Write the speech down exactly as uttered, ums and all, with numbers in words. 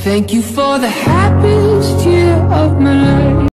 Thank you for the happiest year of my